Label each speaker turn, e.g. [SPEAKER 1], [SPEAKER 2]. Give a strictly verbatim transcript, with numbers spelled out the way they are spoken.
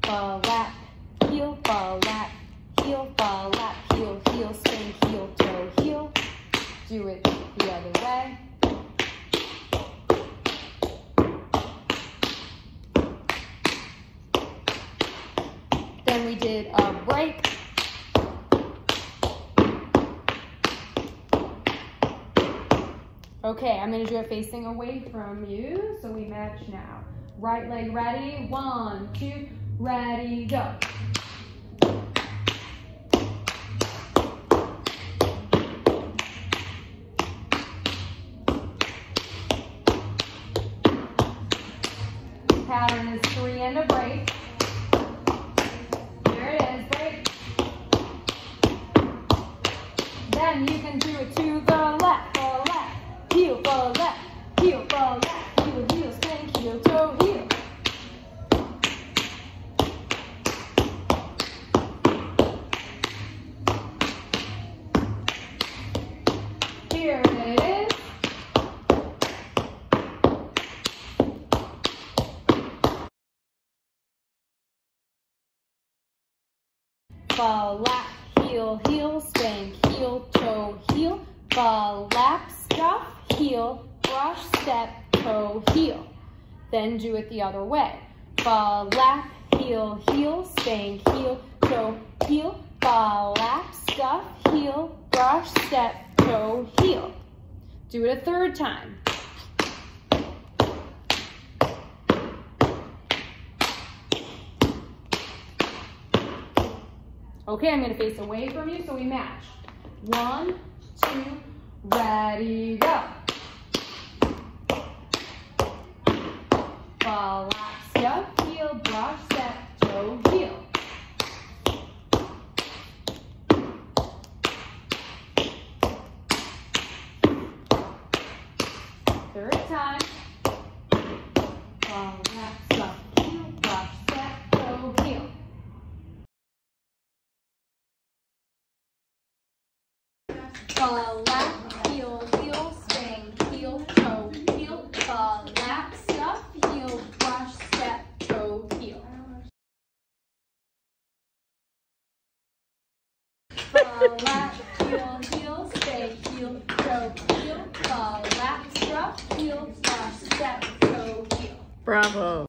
[SPEAKER 1] fall, lap, heel, fall, lap, heel, fall, lap, heel, heel, spank, heel, toe, heel. Do it the other way. Then we did a break. Okay, I'm gonna do it facing away from you, so we match now. Right leg ready, one, two, ready, go. Pattern is three and a break. There it is, break. Then you can do it to the left, fall left, heel, fall left, heel, fall left, heel, heel, spank, heel, toe, heel. Here it is. Fall, lap, heel, heel, spank, heel, toe, heel. Fall, lap, stuff, heel, brush, step, toe, heel. Then do it the other way. Fall, lap, heel, heel, spank, heel, toe, heel. Fall, lap, stuff, heel, brush, step, toe, heel. Do it a third time. Okay, I'm gonna face away from you, so we match. One, two, ready, go. Fall, lap, step, heel, brush, step, toe, heel. Third time. Fall, lap, step, heel, brush, step, toe, heel. Fall, lap, heel, heel, spank, heel, toe, heel. Fall, lap, stuff, heel, brush, step, toe, heel. Fall, lap, heel, heel, spank, heel, toe, heel. Fall, lap, stuff, heel, brush, step, toe, heel.
[SPEAKER 2] Bravo.